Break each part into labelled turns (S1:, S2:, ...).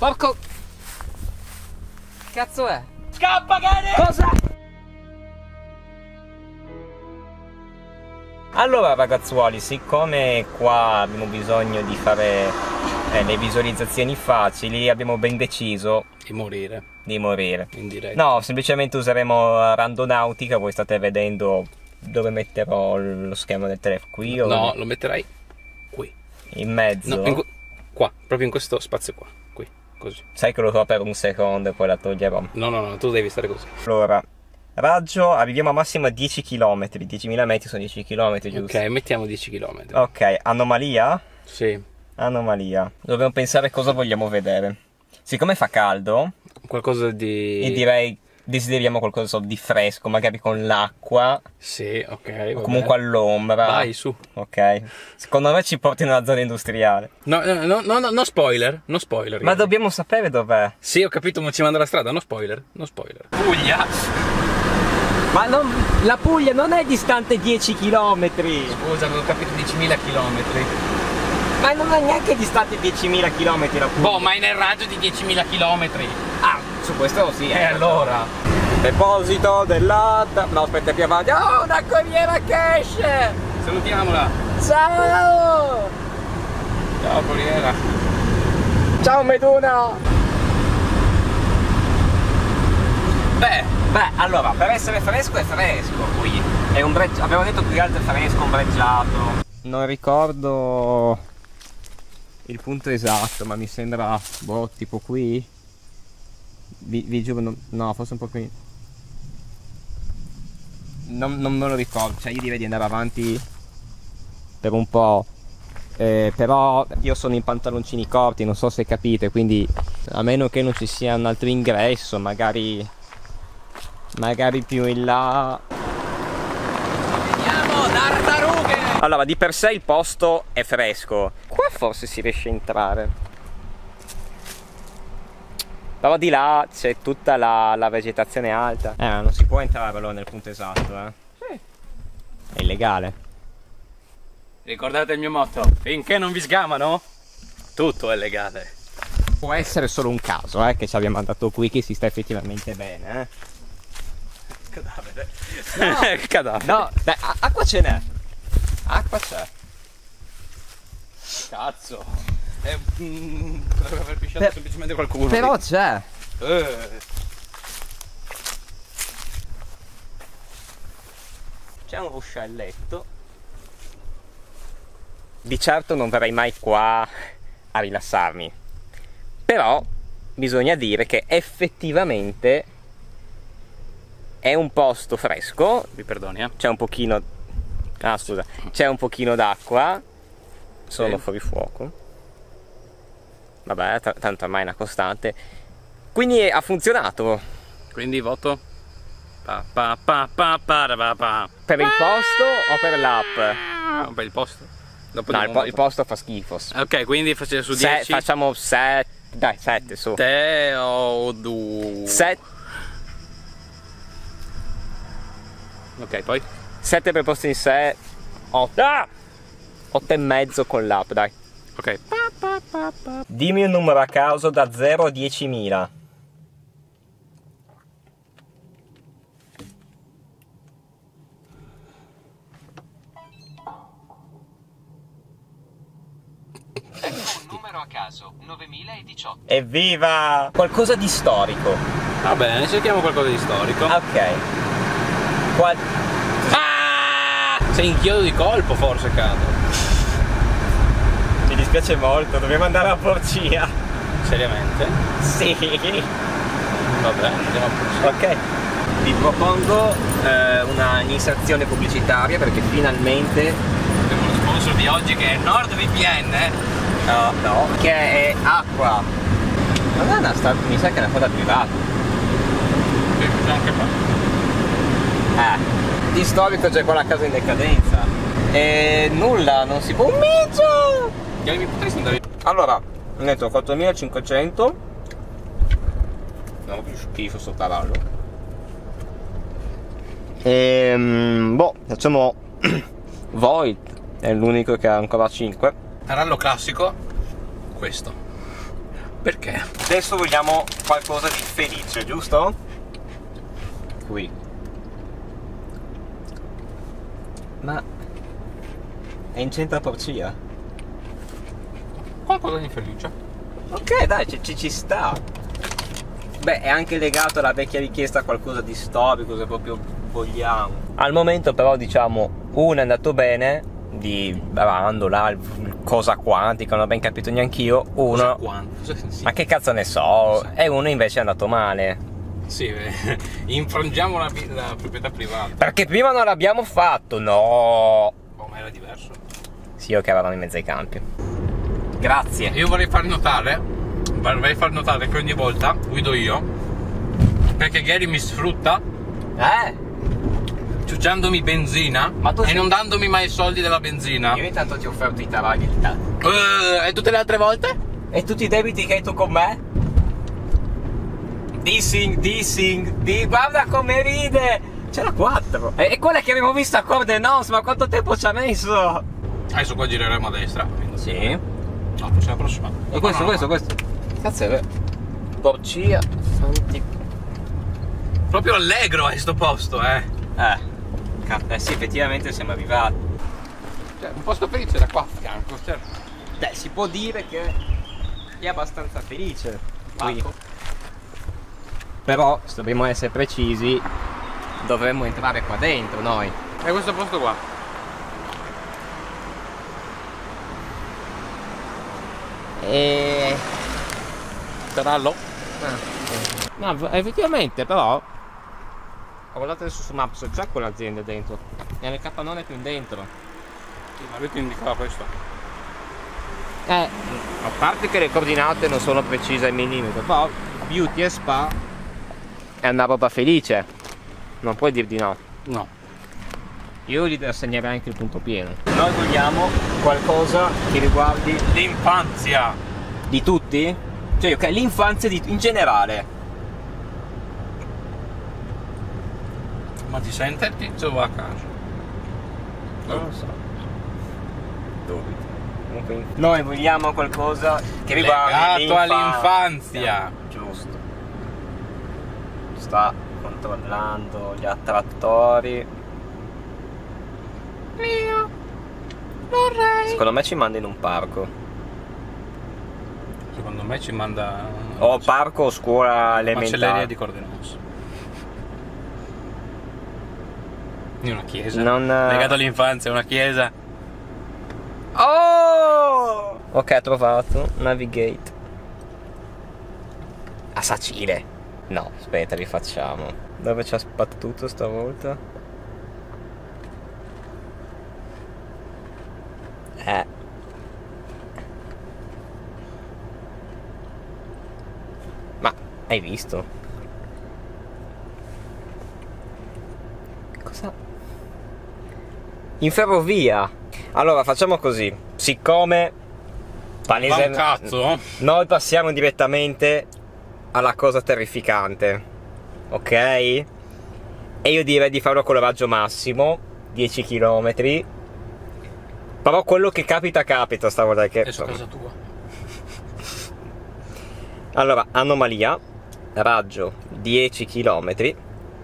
S1: Porco... Cazzo è?
S2: Scappa, cane!
S1: Cosa?
S3: Allora ragazzuoli, siccome qua abbiamo bisogno di fare le visualizzazioni facili, abbiamo ben deciso
S2: Di morire
S3: di morire.
S2: in diretta.
S3: No, semplicemente useremo Randonautica. Voi state vedendo dove metterò lo schermo del telefono, qui o
S2: No, lo metterai qui.
S3: in mezzo?
S2: No, qua, proprio in questo spazio qua. Qui, così.
S3: Sai che lo so per un secondo e poi la toglierò.
S2: No, tu devi stare così.
S3: Allora, raggio, arriviamo a massimo a 10 km, 10.000 metri sono 10 km, giusto?
S2: Ok, mettiamo 10 km.
S3: Ok, anomalia?
S2: Sì.
S3: Anomalia. Dobbiamo pensare cosa vogliamo vedere. Siccome fa caldo,
S2: Qualcosa di...
S3: io direi desideriamo qualcosa di fresco, magari con l'acqua,
S2: Sì, ok.
S3: o comunque all'ombra.
S2: Vai, su.
S3: Ok. Secondo me ci porti in una zona industriale.
S2: No spoiler. No spoiler.
S3: Ma
S2: ragazzi.
S3: dobbiamo sapere dov'è.
S2: Sì, ho capito, ma ci manda la strada. No spoiler. No spoiler. Puglia.
S3: Ma la Puglia non è distante 10 km.
S2: Scusa, avevo capito 10.000 km.
S3: Ma non è neanche distante 10.000 km la Puglia.
S2: Boh, ma è nel raggio di 10.000 km.
S3: Ah, su questo sì.
S2: E allora?
S3: Deposito del latte. No, aspetta, più avanti. Oh, una corriera che esce.
S2: Salutiamola.
S3: Ciao.
S2: Ciao, Corriera.
S3: Ciao Meduna.
S2: Beh,
S3: Allora, per essere fresco è fresco. Qui è abbiamo detto più che altro è fresco, ombreggiato. Non ricordo il punto esatto, ma mi sembra, boh, tipo qui. Vi giuro, no, forse un po' qui. Non me lo ricordo, cioè io direi di andare avanti per un po'. Però io sono in pantaloncini corti, non so se capite, quindi a meno che non ci sia un altro ingresso, magari più in là.
S2: andiamo, tartarughe.
S3: Allora, di per sé il posto è fresco. Qua forse si riesce a entrare. Però di là c'è tutta la vegetazione alta. Non si può entrare allora nel punto esatto, eh?
S2: Sì.
S3: È illegale.
S2: Ricordate il mio motto: finché non vi sgamano, tutto è legale.
S3: Può essere solo un caso, che ci abbiamo mandato qui, che si sta effettivamente bene,
S2: Cadavere.
S3: No.
S2: Cadavere.
S3: No, dai, acqua ce n'è. Acqua c'è.
S2: Cazzo. Potrebbe aver pisciato semplicemente qualcuno.
S3: Però c'è. C'è un ruscelletto. Di certo non verrei mai qua a rilassarmi. Però bisogna dire che effettivamente è un posto fresco.
S2: Vi perdoni,
S3: C'è un pochino. Ah, scusa. C'è un pochino d'acqua. Sono
S2: Sì.
S3: fuori fuoco. Vabbè, tanto ormai è una costante. Quindi ha funzionato.
S2: Quindi voto pa.
S3: Per il posto o per l'app?
S2: Per il posto. Dopo
S3: No,
S2: diamo un
S3: il
S2: voto.
S3: posto fa schifo.
S2: Ok, quindi facciamo su 10.
S3: Facciamo 7. Dai, 7 su.
S2: 7 o 2. Ok, poi
S3: 7 per posto in sé. 8. 8 e mezzo con l'app, dai.
S2: ok.
S3: Dimmi un numero a caso da 0 a 10.000.
S4: Un numero a caso, 9018.
S3: Evviva! Qualcosa di storico.
S2: Va bene, cerchiamo qualcosa di storico.
S3: Ok.
S2: Sei in chiodo di colpo, forse, cado.
S3: Mi dispiace molto, dobbiamo andare a Porcia.
S2: Seriamente?
S3: Sì.
S2: Vabbè, andiamo a Porcia.
S3: Ok. Vi propongo una inserzione pubblicitaria perché finalmente.
S2: Abbiamo lo sponsor di oggi che è NordVPN.
S3: No, che è acqua. Non è una mi sa che è una cosa privata.
S2: Che cosa anche fa?
S3: Di storico c'è quella casa in decadenza. E nulla, non si può. Un micio!
S2: Mi potresti andare?
S3: Allora, ho detto 4500. No, più schifo sto cavallo. Boh, facciamo Void, è l'unico che ha ancora 5.
S2: Tarallo classico. Questo. Perché?
S3: Adesso vogliamo qualcosa di felice, giusto? Qui. Ma è in centro a Porcia.
S2: Qualcosa di infelice.
S3: Ok, dai, ci sta. Beh, è anche legato alla vecchia richiesta a qualcosa di storico, se proprio vogliamo. Al momento però, diciamo, uno è andato bene, di Randola, il cosa quantica, non ho ben capito neanch'io. Uno,
S2: Sì.
S3: ma che cazzo ne so, e uno invece è andato male.
S2: Sì, infrangiamo la proprietà privata.
S3: Perché prima non l'abbiamo fatto, no.
S2: Oh, ma era diverso.
S3: Sì, ok, eravamo in mezzo ai campi. Grazie.
S2: Io vorrei far notare che ogni volta guido io, perché Gary mi sfrutta ciucciandomi benzina
S3: Ma tu
S2: e
S3: sei-
S2: non dandomi mai i soldi della benzina.
S3: Io intanto ti ho offerto i taraghi di te.
S2: E tutte le altre volte?
S3: E tutti i debiti che hai tu con me? Dissing, guarda come ride! C'era 4. E quella che abbiamo visto a Corde Nostra, ma quanto tempo ci ha messo?
S2: Adesso qua gireremo a destra.
S3: Sì.
S2: No, forse la prossima.
S3: E questo. Cazzo è vero. Porcia. Santi.
S2: Proprio allegro è sto posto,
S3: Sì, effettivamente siamo arrivati.
S2: Cioè, un posto felice da qua a fianco, certo.
S3: Beh, si può dire che è abbastanza felice. Qui. Però, se dobbiamo essere precisi, dovremmo entrare qua dentro noi.
S2: E questo posto qua.
S3: E...
S2: Tarallo?
S3: No, effettivamente però ho guardato adesso su Maps, c'è quell'azienda dentro. È nel capannone più in dentro.
S2: Sì, ma lui ti indicava questo.
S3: A parte che le coordinate non sono precise al millimetro, però Beauty e Spa è una roba felice. Non puoi dir di no.
S2: No.
S3: Io gli assegnerei anche il punto pieno. Noi vogliamo qualcosa che riguardi
S2: L'infanzia.
S3: di tutti? Cioè, ok, l'infanzia in generale.
S2: Ma ti sente il tizio o va a caso?
S3: Non lo so. Dubito. Comunque, noi vogliamo qualcosa che riguardi
S2: Legato all'infanzia.
S3: Giusto. Sta controllando gli attrattori.
S2: Io vorrei.
S3: Secondo me ci manda in un parco.
S2: Secondo me ci manda.
S3: O parco o scuola
S2: Macelleria
S3: elementare.
S2: di Cordenos. Di una chiesa.
S3: Non...
S2: Legato all'infanzia, una chiesa.
S3: Oh! Ok, trovato. Navigate. A Sacile. No, aspetta, rifacciamo. Dove ci ha sbattuto stavolta? Ma hai visto? Cosa? In ferrovia. Allora facciamo così. Siccome
S2: Va un cazzo.
S3: noi passiamo direttamente alla cosa terrificante, ok? E io direi di farlo con il raggio massimo 10 km. Però quello che capita capita stavolta, che
S2: Adesso a casa tua.
S3: allora, anomalia, raggio 10 km.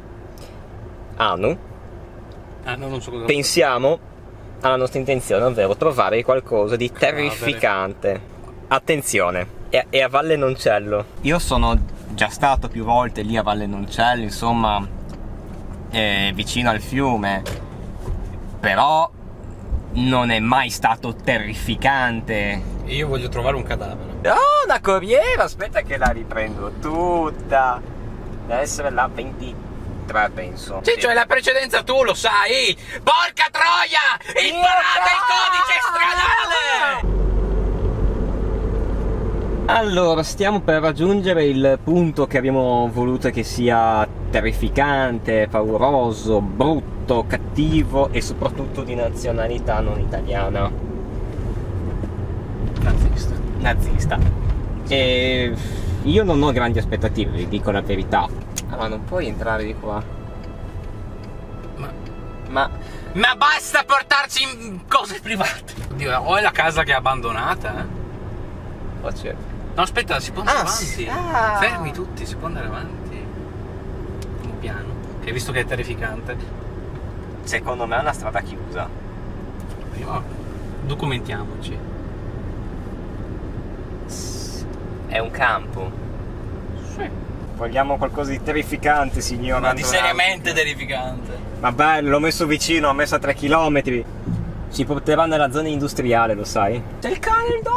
S3: Anu,
S2: Ah, no, non so cosa.
S3: pensiamo alla nostra intenzione, ovvero trovare qualcosa di terrificante. Attenzione, è a Valle Noncello. Io sono già stato più volte lì a Valle Noncello, insomma, vicino al fiume, però non è mai stato terrificante.
S2: Io voglio trovare un cadavere.
S3: Oh, una corriera, aspetta che la riprendo tutta. Deve essere la 23, penso.
S2: Sì, cioè la precedenza tu lo sai! Porca troia! Imparate il codice stradale!
S3: Allora, stiamo per raggiungere il punto che abbiamo voluto che sia terrificante, pauroso, brutto, cattivo e soprattutto di nazionalità non italiana. Nazista. E io non ho grandi aspettative, vi dico la verità. Allora, non puoi entrare di qua. Ma
S2: Ma basta portarci in cose private! Oddio, o è la casa che è abbandonata,
S3: facevo?
S2: No, aspetta, si può andare avanti.
S3: Sì. Ah.
S2: Fermi tutti, si può andare avanti. Un piano. Che hai visto che è terrificante.
S3: Secondo me è una strada chiusa.
S2: Prima documentiamoci.
S3: È un campo.
S2: Sì.
S3: Vogliamo qualcosa di terrificante, signor
S2: Ma di
S3: Antonauti?
S2: seriamente terrificante.
S3: Ma bello, l'ho messo vicino, ho messo a 3 km. Ci porterà nella zona industriale, lo sai? C'è il cane, il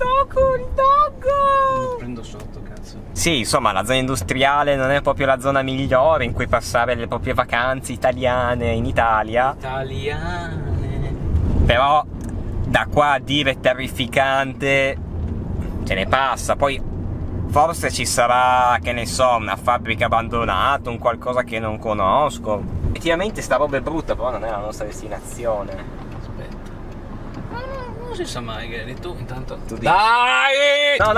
S3: doggo!
S2: Prendo sotto, cazzo.
S3: Sì, insomma, la zona industriale non è proprio la zona migliore in cui passare le proprie vacanze italiane in Italia.
S2: Italiane.
S3: Però da qua a dire terrificante ce ne passa. Poi forse ci sarà, che ne so, una fabbrica abbandonata, un qualcosa che non conosco. Effettivamente sta roba è brutta, però non è la nostra destinazione.
S2: Non si sa mai, Gary, tu intanto.
S3: Tu dici-
S2: Dai!
S3: No.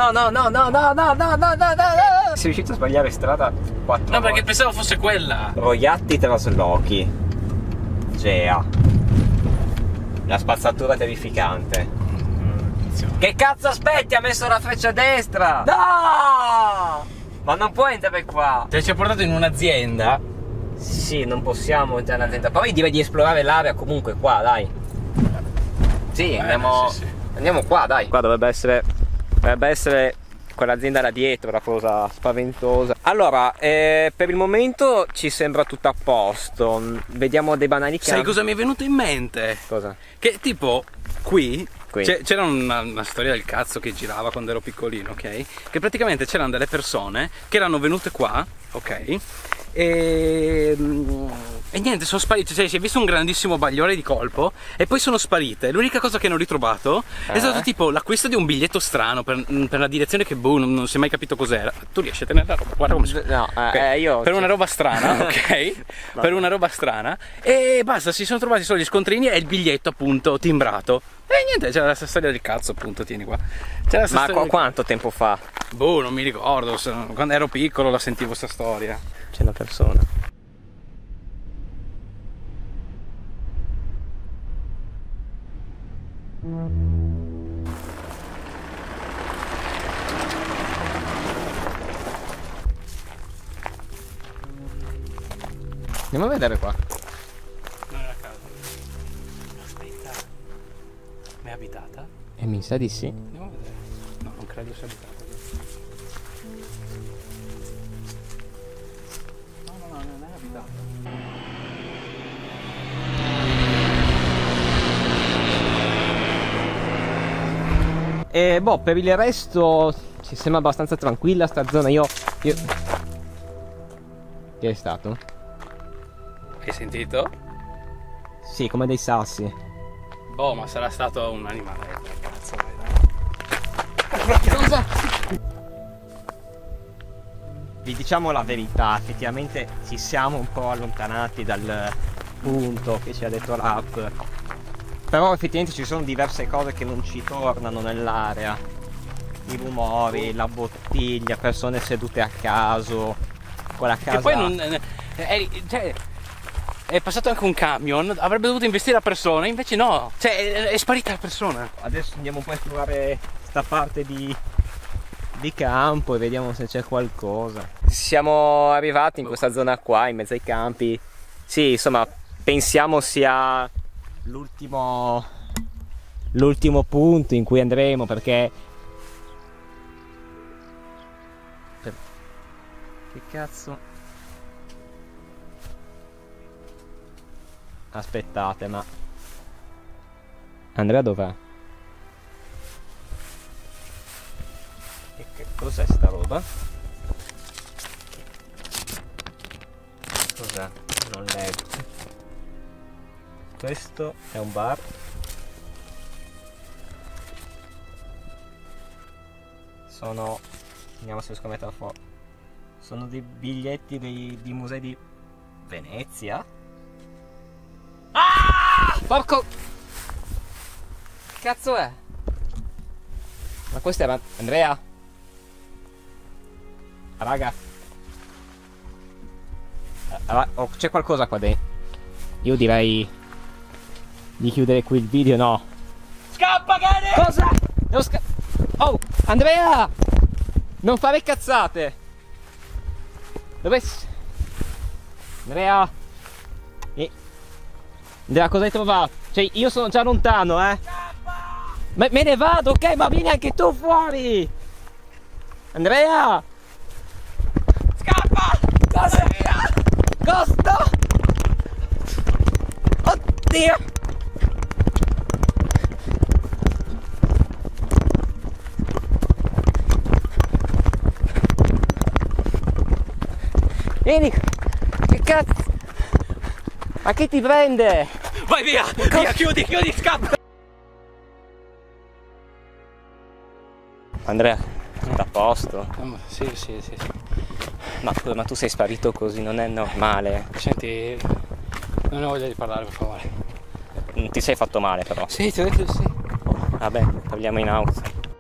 S3: Sei riuscito a sbagliare strada 4
S2: No, perché
S3: volte.
S2: pensavo fosse quella.
S3: Roiatti traslochi. Gea. La spazzatura terrificante. Che cazzo aspetti? Ha messo la freccia a destra! No! Ma non puoi entrare qua!
S2: Cioè, ci ha portato in un'azienda.
S3: Sì, non possiamo entrare nell'azienda. Poi direi di esplorare l'area comunque qua, dai. Sì, andiamo.
S2: sì.
S3: Andiamo qua, dai. Qua dovrebbe essere quell'azienda là dietro, la cosa spaventosa. Allora, per il momento ci sembra tutto a posto. Vediamo dei banali campi.
S2: Sai cosa mi è venuto in mente?
S3: Cosa?
S2: Che tipo qui
S3: Qui.
S2: c'era una storia del cazzo che girava quando ero piccolino, ok? Che praticamente c'erano delle persone che erano venute qua, ok? E niente, sono sparite. Cioè, si è visto un grandissimo bagliore di colpo e poi sono sparite. L'unica cosa che hanno ritrovato è stato tipo l'acquisto di un biglietto strano per la direzione che boh, non si è mai capito cos'era. Tu riesci a tenere la roba? Guarda come si...
S3: No,
S2: Ok.
S3: io.
S2: Per una roba strana, ok? Per una roba strana. E basta, si sono trovati solo gli scontrini e il biglietto appunto timbrato. E niente, c'era la storia del cazzo appunto, tieni qua. C'era la
S3: Ma
S2: storia del...
S3: quanto tempo fa?
S2: Boh, non mi ricordo, quando ero piccolo la sentivo sta storia.
S3: C'è una persona. Andiamo a vedere qua.
S2: Non era a casa. Aspetta. Ma è abitata?
S3: Mi sa di sì.
S2: Andiamo a vedere. No, non credo sia abitata. No, non è abitata.
S3: E boh, per il resto ci sembra abbastanza tranquilla sta zona. Io... Che è stato?
S2: Hai sentito?
S3: Sì, come dei sassi.
S2: Boh, ma sarà stato un animale. Cazzo, dai.
S3: Cosa? Vi diciamo la verità, effettivamente ci siamo un po' allontanati dal punto che ci ha detto l'app. Però effettivamente ci sono diverse cose che non ci tornano nell'area. I rumori, la bottiglia, persone sedute a caso. Quella casa.
S2: Che poi non... cioè, è passato anche un camion, avrebbe dovuto investire la persona, invece no. Cioè, è sparita la persona.
S3: Adesso andiamo un po' a esplorare sta parte di campo e vediamo se c'è qualcosa. Siamo arrivati in questa zona qua, in mezzo ai campi. Sì, insomma, pensiamo sia l'ultimo punto in cui andremo, perché che cazzo? Aspettate, ma Andrea dov'è? E che cos'è sta roba? Cos'è? Non leggo. Questo è un bar. Sono... Vediamo se riesco a metterla fuori. Sono dei biglietti di musei di Venezia. Ah! Porco... Che cazzo è? Ma questo era... Andrea? Raga. Oh, c'è qualcosa qua dentro. Io direi di chiudere qui il video, no? Scappa, Gary! Cosa? Devo Oh! Andrea! Non fare cazzate! Dove... Andrea! Andrea, cosa hai trovato? Cioè, io sono già lontano, eh! Ma me ne vado, ok? Ma vieni anche tu fuori! Andrea! Scappa! Cosa? Costa! Oddio! Vieni! Che cazzo! Ma chi ti prende?
S2: Vai via! Via, chiudi, scappa!
S3: Andrea, tutto a posto?
S2: Sì.
S3: Ma tu sei sparito così, non è normale.
S2: Senti, non ho voglia di parlare, per favore.
S3: Non ti sei fatto male però.
S2: Sì, ti ho detto di sì.
S3: Vabbè, parliamo in auto.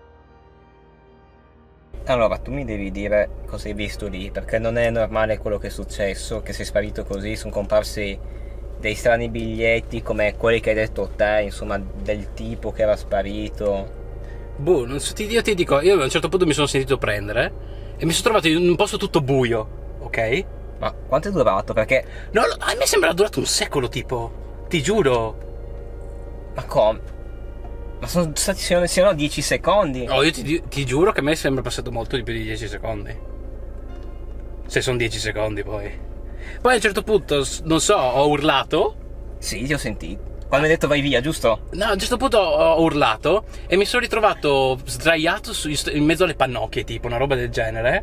S3: Allora, tu mi devi dire cosa hai visto lì, perché non è normale quello che è successo, che sei sparito così, sono comparsi dei strani biglietti come quelli che hai detto te, insomma, del tipo che era sparito.
S2: Boh, non so, io ti dico, io a un certo punto mi sono sentito prendere e mi sono trovato in un posto tutto buio, ok?
S3: Ma quanto è durato? Perché...
S2: No, a me sembra durato un secolo, tipo, ti giuro.
S3: Ma come? Ma sono stati se no 10 secondi.
S2: Oh, io ti giuro che a me sembra passato molto di più di 10 secondi. Se sono 10 secondi poi. Poi a un certo punto, non so, ho urlato.
S3: Sì, ti ho sentito. Quando mi hai detto vai via, giusto?
S2: No, a un certo punto ho urlato e mi sono ritrovato sdraiato in mezzo alle pannocchie, tipo, una roba del genere.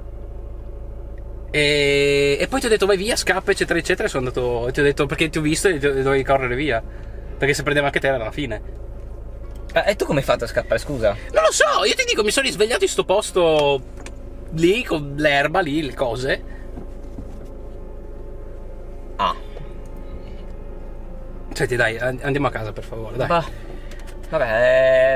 S2: E poi ti ho detto vai via, scappa, eccetera, eccetera. E sono andato, ti ho detto perché ti ho visto e dovevi correre via. Perché se prendeva anche te era la fine.
S3: E tu come hai fatto a scappare, scusa?
S2: Non lo so, io ti dico, mi sono risvegliato in sto posto lì, con l'erba lì, le cose.
S3: Ah.
S2: Senti, dai, andiamo a casa, per favore, dai.
S3: Vabbè, è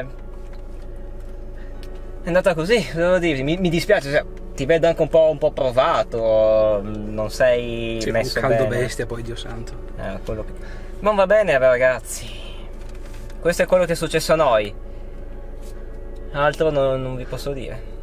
S3: andata così, devo dire, mi dispiace, cioè, ti vedo anche un po' provato, non sei
S2: Sì,
S3: messo
S2: un caldo
S3: bene.
S2: bestia, poi, Dio santo.
S3: Quello che... Non va bene, ragazzi. Questo è quello che è successo a noi. Altro non vi posso dire.